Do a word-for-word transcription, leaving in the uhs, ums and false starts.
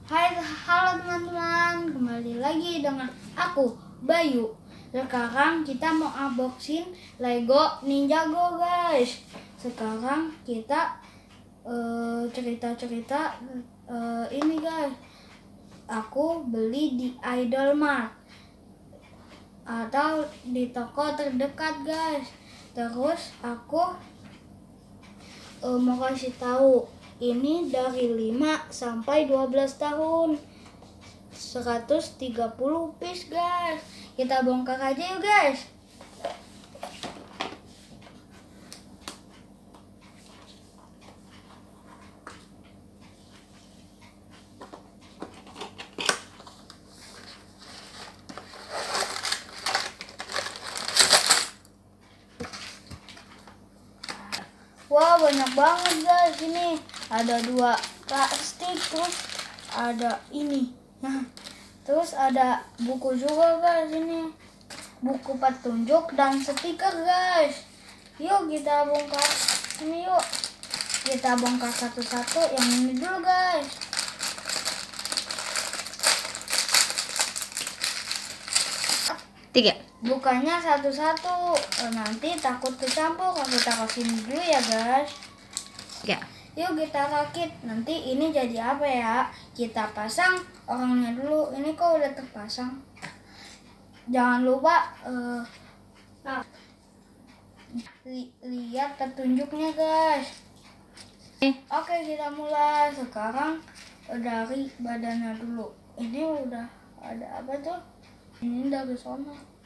Hai, halo teman-teman, kembali lagi dengan aku, Bayu. Sekarang kita mau unboxing Lego Ninjago, guys. Sekarang kita uh, cerita-cerita uh, ini, guys. Aku beli di Idolmart atau di toko terdekat, guys. Terus aku uh, mau kasih tahu. Ini dari lima sampai dua belas tahun. seratus tiga puluh piece, guys. Kita bongkar aja yuk, guys. Wah, banyak banget, guys. Ini ada dua plastik, terus ada ini. Nah, terus ada buku juga, guys. Ini buku petunjuk dan stiker, guys. Yuk kita bongkar ini yuk. Kita bongkar satu-satu. Yang ini dulu, guys. Tiga. Bukanya satu-satu. Nanti takut kecampur. Kita kasih dulu ya, guys. Ya. Yuk kita rakit. Nanti ini jadi apa ya? Kita pasang orangnya dulu. Ini kok udah terpasang. Jangan lupa uh, li lihat petunjuknya, guys. Eh. Oke, kita mulai. Sekarang dari badannya dulu. Ini udah ada apa tuh? Ini dari sana.